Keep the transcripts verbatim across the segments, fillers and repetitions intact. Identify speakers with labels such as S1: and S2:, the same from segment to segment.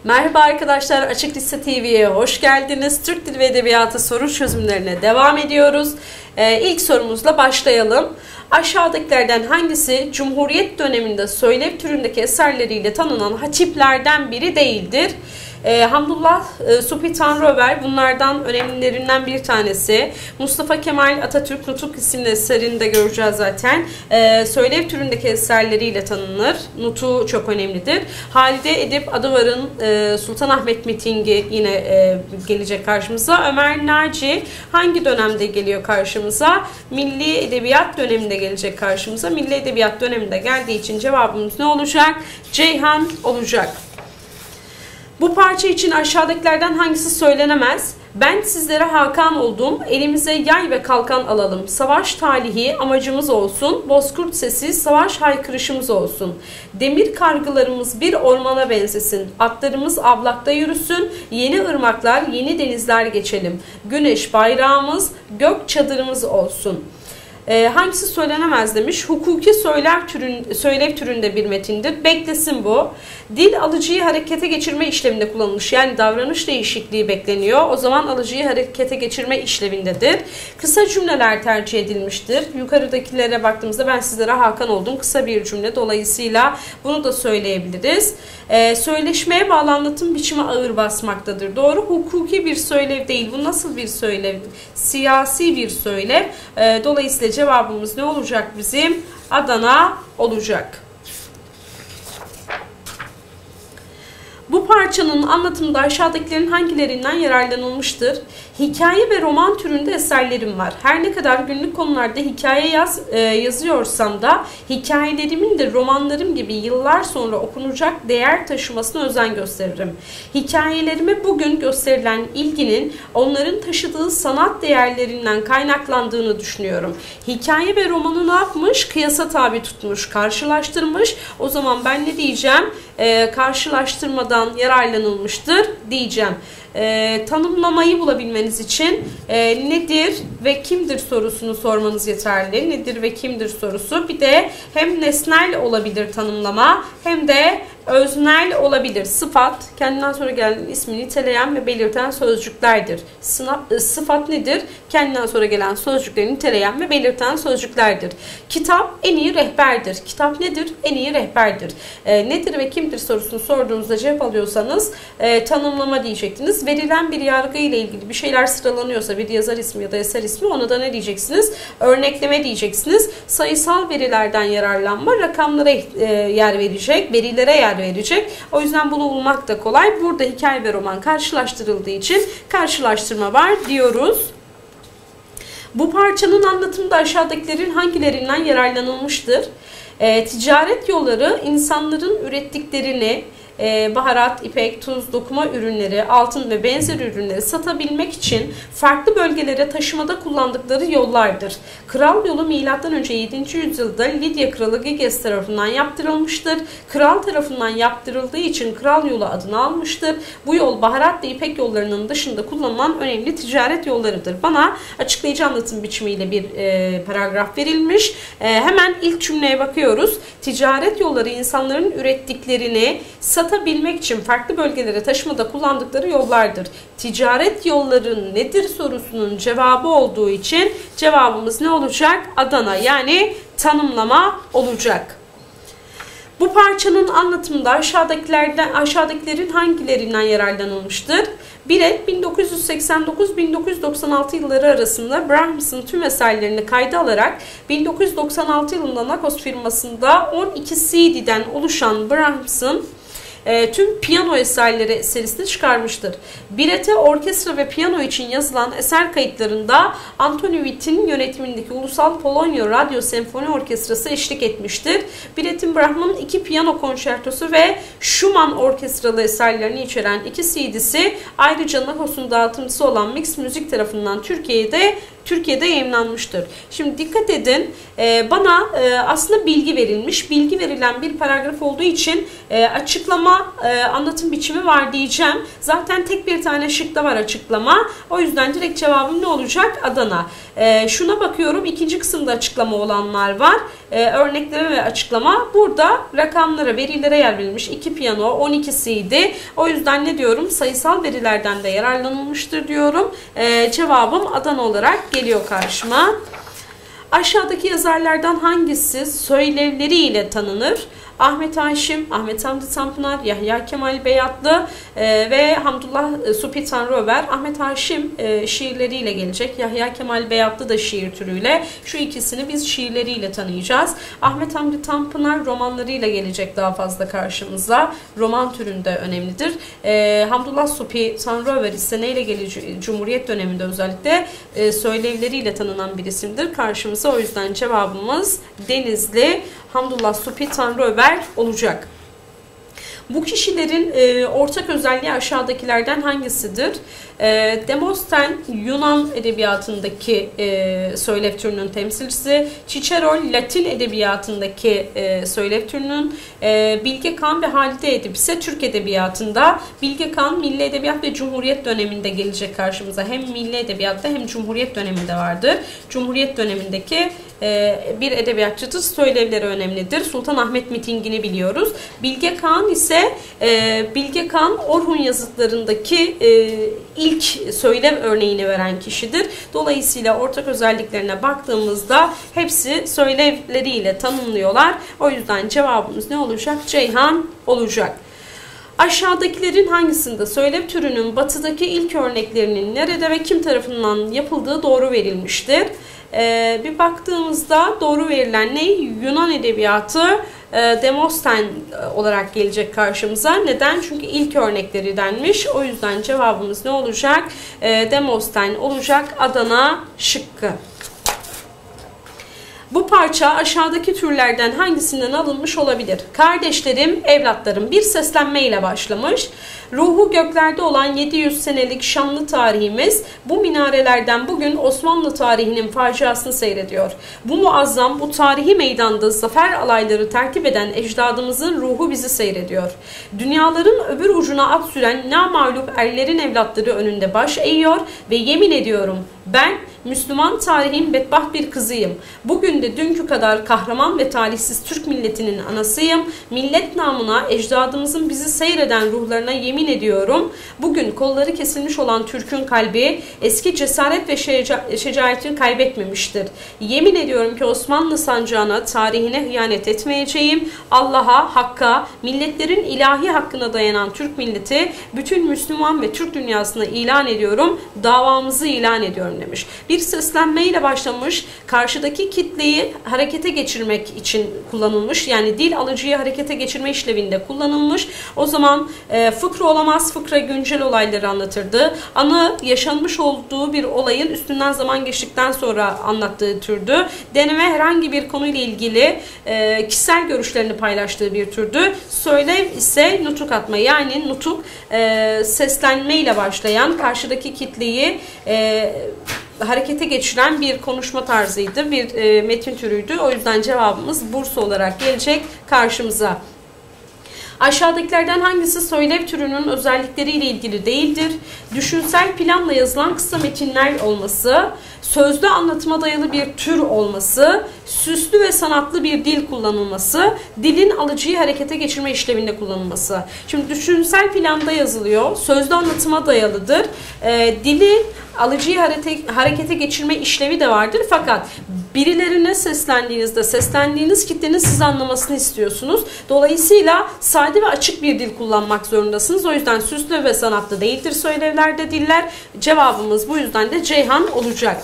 S1: Merhaba arkadaşlar, Açık Liste T V'ye hoş geldiniz. Türk Dili ve Edebiyatı soru çözümlerine devam ediyoruz. Ee, ilk sorumuzla başlayalım. Aşağıdakilerden hangisi Cumhuriyet döneminde söylev türündeki eserleriyle tanınan hatiplerden biri değildir? E, Hamdullah e, Subhi Tanrıöver bunlardan önemlilerinden bir tanesi. Mustafa Kemal Atatürk Nutuk isimli eserini de göreceğiz zaten. E, söylev türündeki eserleriyle tanınır. Nutuğu çok önemlidir. Halide Edip Adıvar'ın e, Sultanahmet Mitingi yine e, gelecek karşımıza. Ömer Naci hangi dönemde geliyor karşımıza? Milli Edebiyat döneminde gelecek karşımıza. Milli Edebiyat döneminde geldiği için cevabımız ne olacak? Ceyhan olacak. Bu parça için aşağıdakilerden hangisi söylenemez? Ben sizlere Hakan oldum, elimize yay ve kalkan alalım. Savaş talihi amacımız olsun, bozkurt sesi savaş haykırışımız olsun. Demir kargılarımız bir ormana benzesin, atlarımız avlakta yürüsün, yeni ırmaklar, yeni denizler geçelim. Güneş bayrağımız, gök çadırımız olsun. Ee, hangisi söylenemez demiş. Hukuki söylev, türün, söylev türünde bir metindir. Beklesin bu. Dil alıcıyı harekete geçirme işlevinde kullanılmış. Yani davranış değişikliği bekleniyor. O zaman alıcıyı harekete geçirme işlevindedir. Kısa cümleler tercih edilmiştir. Yukarıdakilere baktığımızda ben sizlere Hakan oldum. Kısa bir cümle. Dolayısıyla bunu da söyleyebiliriz. Ee, söyleşmeye bağlı anlatım biçimi ağır basmaktadır. Doğru. Hukuki bir söylev değil. Bu nasıl bir söylev? Siyasi bir söylev. Ee, dolayısıyla cevabımız ne olacak bizim? Adana olacak. Bu parçanın anlatımında aşağıdakilerin hangilerinden yararlanılmıştır? Hikaye ve roman türünde eserlerim var. Her ne kadar günlük konularda hikaye yaz, e, yazıyorsam da hikayelerimin de romanlarım gibi yıllar sonra okunacak değer taşımasına özen gösteririm. Hikayelerime bugün gösterilen ilginin onların taşıdığı sanat değerlerinden kaynaklandığını düşünüyorum. Hikaye ve romanı ne yapmış? Kıyasa tabi tutmuş, karşılaştırmış. O zaman ben ne diyeceğim? E, karşılaştırmadan yararlanılmıştır diyeceğim. E, tanımlamayı bulabilmeniz için e, nedir ve kimdir sorusunu sormanız yeterli. Nedir ve kimdir sorusu. Bir de hem nesnel olabilir tanımlama hem de öznel olabilir. Sıfat, kendinden sonra gelen ismi niteleyen ve belirten sözcüklerdir. Sınav, sıfat nedir? Kendinden sonra gelen sözcükleri niteleyen ve belirten sözcüklerdir. Kitap en iyi rehberdir. Kitap nedir? En iyi rehberdir. E, nedir ve kimdir sorusunu sorduğunuzda cevap alıyorsanız e, tanımlama diyecektiniz. Verilen bir yargı ile ilgili bir şeyler sıralanıyorsa bir yazar ismi ya da eser ismi ona da ne diyeceksiniz? Örnekleme diyeceksiniz. Sayısal verilerden yararlanma rakamlara e, yer verecek, verilere yer verecek. O yüzden bunu bulmak da kolay. Burada hikaye ve roman karşılaştırıldığı için karşılaştırma var diyoruz. Bu parçanın anlatımında aşağıdakilerin hangilerinden yararlanılmıştır? E, ticaret yolları insanların ürettiklerini Ee, baharat, ipek, tuz, dokuma ürünleri, altın ve benzer ürünleri satabilmek için farklı bölgelere taşımada kullandıkları yollardır. Kral yolu milattan önce yedinci yüzyılda Lidya kralı Giges tarafından yaptırılmıştır. Kral tarafından yaptırıldığı için kral yolu adını almıştır. Bu yol baharat ve ipek yollarının dışında kullanılan önemli ticaret yollarıdır. Bana açıklayıcı anlatım biçimiyle bir e, paragraf verilmiş. E, hemen ilk cümleye bakıyoruz. Ticaret yolları insanların ürettiklerini satabilmek için farklı bölgelere taşımada kullandıkları yollardır. Ticaret yolları nedir sorusunun cevabı olduğu için cevabımız ne olacak? Adana, yani tanımlama olacak. Bu parçanın anlatımında aşağıdakilerden aşağıdakilerin hangilerinden yararlanılmıştır? Biret bin dokuz yüz seksen dokuz bin dokuz yüz doksan altı yılları arasında Brahms'ın tüm eserlerini kayda alarak bin dokuz yüz doksan altı yılında Nakos firmasında on iki C D'den oluşan Brahms'ın E, tüm piyano eserleri serisini çıkarmıştır. Biret'e orkestra ve piyano için yazılan eser kayıtlarında Antoni Witt'in yönetimindeki Ulusal Polonya Radyo Senfoni Orkestrası eşlik etmiştir. Biret'in Brahms'ın iki piyano konçertosu ve Schumann orkestralı eserlerini içeren iki C D'si ayrıca Nakos'un dağıtımcısı olan Mix Müzik tarafından Türkiye'de Türkiye'de yayımlanmıştır. Şimdi dikkat edin, bana aslında bilgi verilmiş. Bilgi verilen bir paragraf olduğu için açıklama, anlatım biçimi var diyeceğim. Zaten tek bir tane şıkta var açıklama. O yüzden direkt cevabım ne olacak? Adana. Şuna bakıyorum, ikinci kısımda açıklama olanlar var. e, örnekleme ve açıklama. Burada rakamlara, verilere yer verilmiş. iki piyano, on ikisiydi. O yüzden ne diyorum? Sayısal verilerden de yararlanılmıştır diyorum. E, cevabım Adana olarak geliyor karşıma. Aşağıdaki yazarlardan hangisi söylevleriyle tanınır? Ahmet Haşim, Ahmet Hamdi Tanpınar, Yahya Kemal Beyatlı e, ve Hamdullah Supi Tanrıöver. Ahmet Haşim e, şiirleriyle gelecek. Yahya Kemal Beyatlı da şiir türüyle. Şu ikisini biz şiirleriyle tanıyacağız. Ahmet Hamdi Tanpınar romanlarıyla gelecek daha fazla karşımıza. Roman türünde önemlidir. E, Hamdullah Supi Tanrıöver ise neyle gelecek? Cumhuriyet döneminde özellikle e, söylevleriyle tanınan bir isimdir karşımıza. O yüzden cevabımız Denizli Hamdullah Supi Tanrıöver olacak. Bu kişilerin e, ortak özelliği aşağıdakilerden hangisidir? E, Demosthenes Yunan edebiyatındaki e, söylev türünün temsilcisi, Cicero Latin edebiyatındaki e, söylev türünün, e, Bilge Kağan ve Halide Edip ise Türk edebiyatında. Bilge Kağan Milli Edebiyat ve Cumhuriyet döneminde gelecek karşımıza. Hem Milli Edebiyatta hem Cumhuriyet döneminde vardır. Cumhuriyet dönemindeki e, bir edebiyatçıdır. Söylevleri önemlidir. Sultanahmet mitingini biliyoruz. Bilge Kağan ise e, Bilge Kağan Orhun yazıtlarındaki e, ilk söylev örneğini veren kişidir. Dolayısıyla ortak özelliklerine baktığımızda hepsi söylevleriyle tanımlıyorlar. O yüzden cevabımız ne olacak? Ceyhan olacak. Aşağıdakilerin hangisinde söylev türünün batıdaki ilk örneklerinin nerede ve kim tarafından yapıldığı doğru verilmiştir? Ee, bir baktığımızda doğru verilen ne? Yunan edebiyatı e, Demosthenes olarak gelecek karşımıza. Neden? Çünkü ilk örnekleri denmiş. O yüzden cevabımız ne olacak? E, Demosthenes olacak. Adana şıkkı. Bu parça aşağıdaki türlerden hangisinden alınmış olabilir? Kardeşlerim, evlatlarım bir seslenmeyle başlamış. Ruhu göklerde olan yedi yüz senelik şanlı tarihimiz bu minarelerden bugün Osmanlı tarihinin faciasını seyrediyor. Bu muazzam, bu tarihi meydanda zafer alayları tertip eden ecdadımızın ruhu bizi seyrediyor. Dünyaların öbür ucuna at süren namağlup erlerin evlatları önünde baş eğiyor ve yemin ediyorum ben Müslüman tarihin bedbaht bir kızıyım. Bugün de dünkü kadar kahraman ve talihsiz Türk milletinin anasıyım. Millet namına ecdadımızın bizi seyreden ruhlarına yemin ediyorum. Bugün kolları kesilmiş olan Türk'ün kalbi eski cesaret ve şeca şecaatini kaybetmemiştir. Yemin ediyorum ki Osmanlı sancağına, tarihine hıyanet etmeyeceğim. Allah'a, Hakk'a, milletlerin ilahi hakkına dayanan Türk milleti bütün Müslüman ve Türk dünyasına ilan ediyorum. Davamızı ilan ediyorum demiş. Bir seslenmeyle başlamış, karşıdaki kitleyi harekete geçirmek için kullanılmış. Yani dil alıcıyı harekete geçirme işlevinde kullanılmış. O zaman e, fıkra olamaz, fıkra güncel olayları anlatırdı. Anı yaşanmış olduğu bir olayın üstünden zaman geçtikten sonra anlattığı türdü. Deneme herhangi bir konuyla ilgili e, kişisel görüşlerini paylaştığı bir türdü. Söylev ise nutuk atma, yani nutuk e, seslenmeyle başlayan, karşıdaki kitleyi e, harekete geçiren bir konuşma tarzıydı, bir e, metin türüydü. O yüzden cevabımız Bursa olarak gelecek karşımıza. Aşağıdakilerden hangisi söylev türünün özellikleriyle ilgili değildir? Düşünsel planla yazılan kısa metinler olması, sözlü anlatıma dayalı bir tür olması, süslü ve sanatlı bir dil kullanılması, dilin alıcıyı harekete geçirme işlevinde kullanılması. Şimdi düşünsel planda yazılıyor, sözlü anlatıma dayalıdır. E, dili alıcıyı harete, harekete geçirme işlevi de vardır. Fakat birilerine seslendiğinizde, seslendiğiniz kitlenin sizi anlamasını istiyorsunuz. Dolayısıyla sade ve açık bir dil kullanmak zorundasınız. O yüzden süslü ve sanatlı değildir söylevlerde diller. Cevabımız bu yüzden de Ceyhan olacak.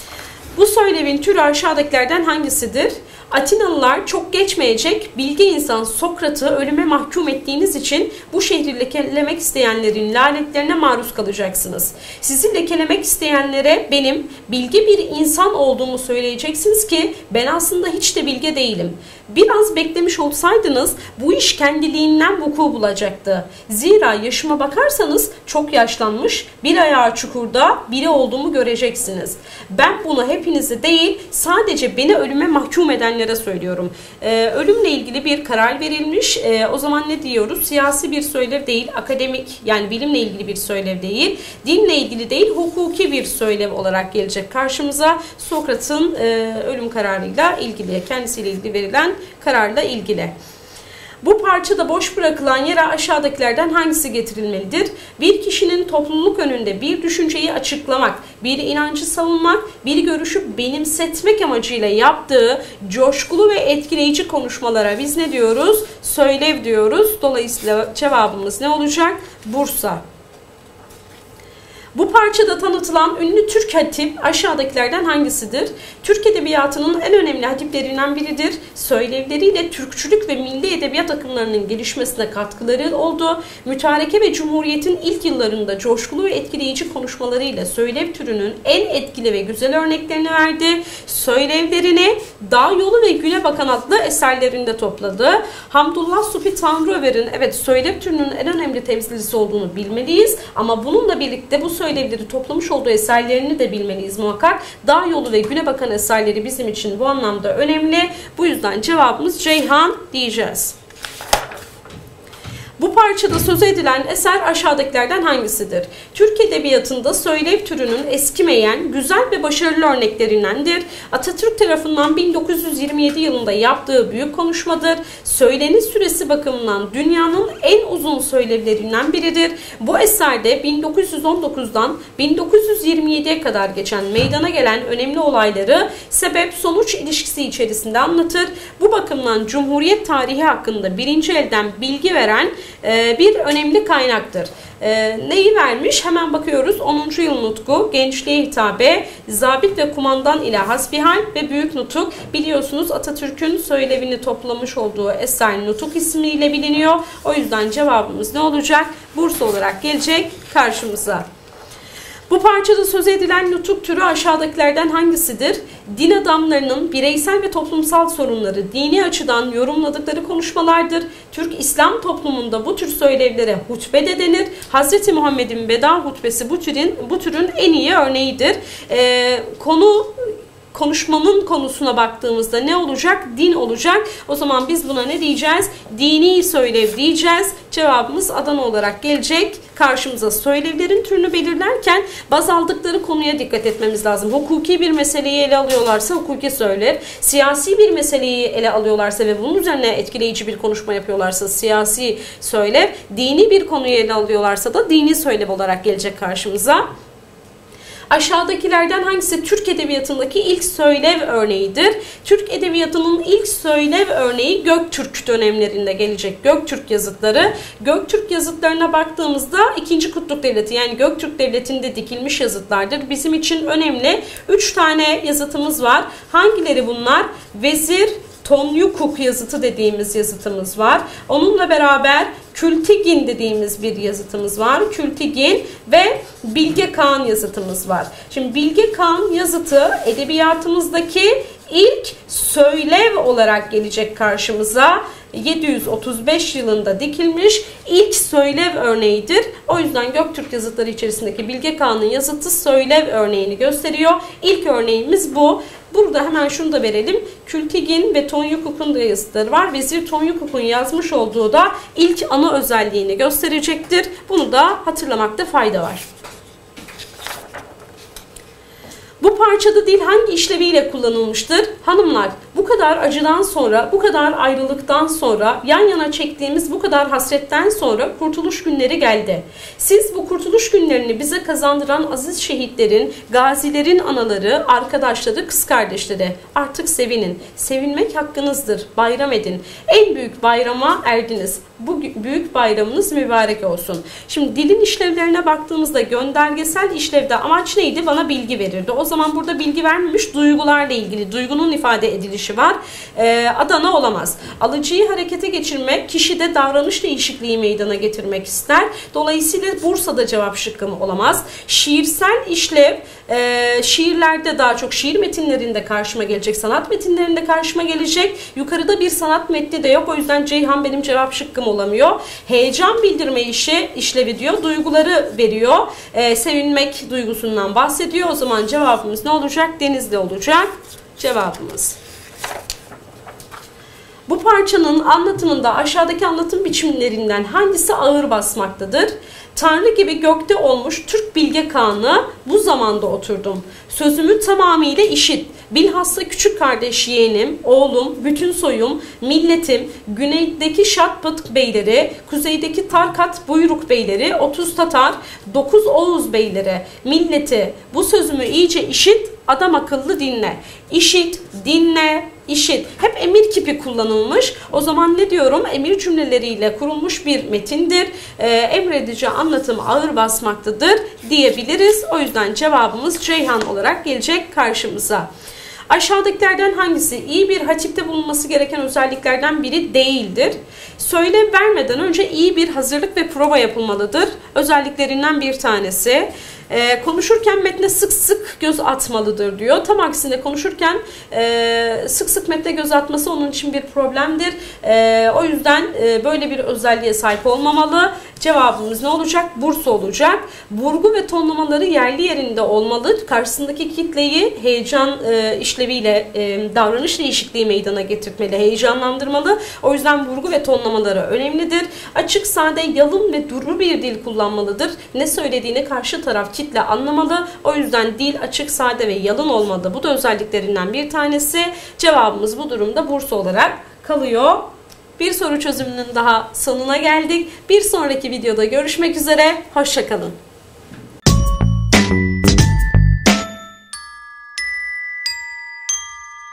S1: Bu söylevin türü aşağıdakilerden hangisidir? Atinalılar çok geçmeyecek bilge insan Sokrat'ı ölüme mahkum ettiğiniz için bu şehri lekelemek isteyenlerin lanetlerine maruz kalacaksınız. Sizi lekelemek isteyenlere benim bilge bir insan olduğumu söyleyeceksiniz ki ben aslında hiç de bilge değilim. Biraz beklemiş olsaydınız bu iş kendiliğinden vuku bulacaktı. Zira yaşıma bakarsanız çok yaşlanmış, bir ayağı çukurda biri olduğumu göreceksiniz. Ben bunu hepinize değil, sadece beni ölüme mahkum edenlere söylüyorum. Ee, ölümle ilgili bir karar verilmiş. Ee, o zaman ne diyoruz? Siyasi bir söylev değil, akademik, yani bilimle ilgili bir söylev değil, dinle ilgili değil, hukuki bir söylev olarak gelecek karşımıza. Sokrat'ın e, ölüm kararıyla ilgili, kendisiyle ilgili verilen kararla ilgili. Bu parçada boş bırakılan yere aşağıdakilerden hangisi getirilmelidir? Bir kişinin topluluk önünde bir düşünceyi açıklamak, bir inancı savunmak, bir görüşü benimsetmek amacıyla yaptığı coşkulu ve etkileyici konuşmalara biz ne diyoruz? Söylev diyoruz. Dolayısıyla cevabımız ne olacak? Bursa. Bu parçada tanıtılan ünlü Türk hatip aşağıdakilerden hangisidir? Türk edebiyatının en önemli hatiplerinden biridir. Söylevleriyle Türkçülük ve milli edebiyat akımlarının gelişmesine katkıları oldu. Mütareke ve Cumhuriyet'in ilk yıllarında coşkulu ve etkileyici konuşmalarıyla söylev türünün en etkili ve güzel örneklerini verdi. Söylevlerini Dağ Yolu ve Güne Bakan adlı eserlerinde topladı. Hamdullah Supi Tanrıöver'in evet söylev türünün en önemli temsilcisi olduğunu bilmeliyiz. Ama bununla birlikte bu söylevleri toplamış olduğu eserlerini de bilmeliyiz muhakkak. Dağ Yolu ve Güne Bakan eserleri bizim için bu anlamda önemli. Bu yüzden cevabımız Ceyhan diyeceğiz. Bu parçada söz edilen eser aşağıdakilerden hangisidir? Türk edebiyatında söylev türünün eskimeyen, güzel ve başarılı örneklerindendir. Atatürk tarafından bin dokuz yüz yirmi yedi yılında yaptığı büyük konuşmadır. Söyleniş süresi bakımından dünyanın en uzun söylevlerinden biridir. Bu eserde bin dokuz yüz on dokuzdan bin dokuz yüz yirmi yediye kadar geçen meydana gelen önemli olayları sebep-sonuç ilişkisi içerisinde anlatır. Bu bakımdan Cumhuriyet tarihi hakkında birinci elden bilgi veren bir önemli kaynaktır. Ee, neyi vermiş? Hemen bakıyoruz. onuncu yıl nutku, gençliğe hitabe, zabit ve kumandan ile hasbihal ve büyük nutuk. Biliyorsunuz Atatürk'ün söylevini toplamış olduğu eser Nutuk ismiyle biliniyor. O yüzden cevabımız ne olacak? Bursa olarak gelecek karşımıza. Bu parçada söz edilen nutuk türü aşağıdakilerden hangisidir? Din adamlarının bireysel ve toplumsal sorunları dini açıdan yorumladıkları konuşmalardır. Türk İslam toplumunda bu tür söylevlere hutbe de denir. Hazreti Muhammed'in veda hutbesi bu türün, bu türün en iyi örneğidir. Ee, konu... Konuşmanın konusuna baktığımızda ne olacak? Din olacak. O zaman biz buna ne diyeceğiz? Dini söylev diyeceğiz. Cevabımız Adana olarak gelecek. Karşımıza söylevlerin türünü belirlerken baz aldıkları konuya dikkat etmemiz lazım. Hukuki bir meseleyi ele alıyorlarsa hukuki söylev, siyasi bir meseleyi ele alıyorlarsa ve bunun üzerine etkileyici bir konuşma yapıyorlarsa siyasi söylev, dini bir konuyu ele alıyorlarsa da dini söylev olarak gelecek karşımıza. Aşağıdakilerden hangisi Türk edebiyatındaki ilk söylev örneğidir? Türk edebiyatının ilk söylev örneği Göktürk dönemlerinde gelecek. Göktürk yazıtları. Göktürk yazıtlarına baktığımızda ikinci. Kutluk Devleti yani Göktürk Devleti'nde dikilmiş yazıtlardır. Bizim için önemli. üç tane yazıtımız var. Hangileri bunlar? Vezir Tonyukuk yazıtı dediğimiz yazıtımız var. Onunla beraber Kültigin dediğimiz bir yazıtımız var. Kültigin ve Bilge Kağan yazıtımız var. Şimdi Bilge Kağan yazıtı edebiyatımızdaki ilk söylev olarak gelecek karşımıza. yedi yüz otuz beş yılında dikilmiş ilk söylev örneğidir. O yüzden Göktürk yazıtları içerisindeki Bilge Kağan'ın yazıtı söylev örneğini gösteriyor. İlk örneğimiz bu. Burada hemen şunu da verelim. Kültigin ve Tonyukuk'un da yazıtları var. Vezir Tonyukuk'un yazmış olduğu da ilk ana özelliğini gösterecektir. Bunu da hatırlamakta fayda var. Bu parçada dil hangi işleviyle kullanılmıştır? Hanımlar, bu kadar acıdan sonra, bu kadar ayrılıktan sonra, yan yana çektiğimiz bu kadar hasretten sonra kurtuluş günleri geldi. Siz bu kurtuluş günlerini bize kazandıran aziz şehitlerin, gazilerin anaları, arkadaşları, kız kardeşleri artık sevinin. Sevinmek hakkınızdır. Bayram edin. En büyük bayrama erdiniz. Bu büyük bayramınız mübarek olsun. Şimdi dilin işlevlerine baktığımızda göndergesel işlevde amaç neydi? Bana bilgi verirdi. O zaman burada bilgi vermemiş, duygularla ilgili, duygunun ifade edilişi var. Ee, Adana olamaz. Alıcıyı harekete geçirmek, kişide davranış değişikliği meydana getirmek ister. Dolayısıyla Bursa'da cevap şıkkım olamaz. Şiirsel işlev, e, şiirlerde daha çok şiir metinlerinde karşıma gelecek, sanat metinlerinde karşıma gelecek. Yukarıda bir sanat metni de yok. O yüzden Ceyhan benim cevap şıkkım olamıyor. Heyecan bildirme işi, işlevi diyor. Duyguları veriyor. E, sevinmek duygusundan bahsediyor. O zaman cevabımız ne olacak? Denizli olacak cevabımız. Bu parçanın anlatımında aşağıdaki anlatım biçimlerinden hangisi ağır basmaktadır? Tanrı gibi gökte olmuş Türk Bilge Kağan'ı bu zamanda oturdum. Sözümü tamamıyla işit. Bilhassa küçük kardeş yeğenim, oğlum, bütün soyum, milletim, güneydeki Şatpıt beyleri, kuzeydeki Tarkat buyruk beyleri, otuz Tatar, dokuz Oğuz beyleri, milleti bu sözümü iyice işit, adam akıllı dinle. İşit, dinle, işit. Hep emir kipi kullanılmış. O zaman ne diyorum? Emir cümleleriyle kurulmuş bir metindir. Ee, emredici anlatım ağır basmaktadır diyebiliriz. O yüzden cevabımız Ceyhan olarak gelecek karşımıza. Aşağıdakilerden hangisi iyi bir hatipte bulunması gereken özelliklerden biri değildir? Söylev vermeden önce iyi bir hazırlık ve prova yapılmalıdır. Özelliklerinden bir tanesi. Ee, konuşurken metne sık sık göz atmalıdır diyor. Tam aksine konuşurken e, sık sık metne göz atması onun için bir problemdir. E, o yüzden e, böyle bir özelliğe sahip olmamalı. Cevabımız ne olacak? Bursa olacak. Vurgu ve tonlamaları yerli yerinde olmalı. Karşısındaki kitleyi heyecan e, işleviyle e, davranış değişikliği meydana getirtmeli, heyecanlandırmalı. O yüzden vurgu ve tonlamaları önemlidir. Açık, sade, yalın ve duru bir dil kullanmalıdır. Ne söylediğini karşı taraf kitle anlamalı. O yüzden dil açık, sade ve yalın olmalı. Bu da özelliklerinden bir tanesi. Cevabımız bu durumda Bursa olarak kalıyor. Bir soru çözümünün daha sonuna geldik. Bir sonraki videoda görüşmek üzere. Hoşça kalın.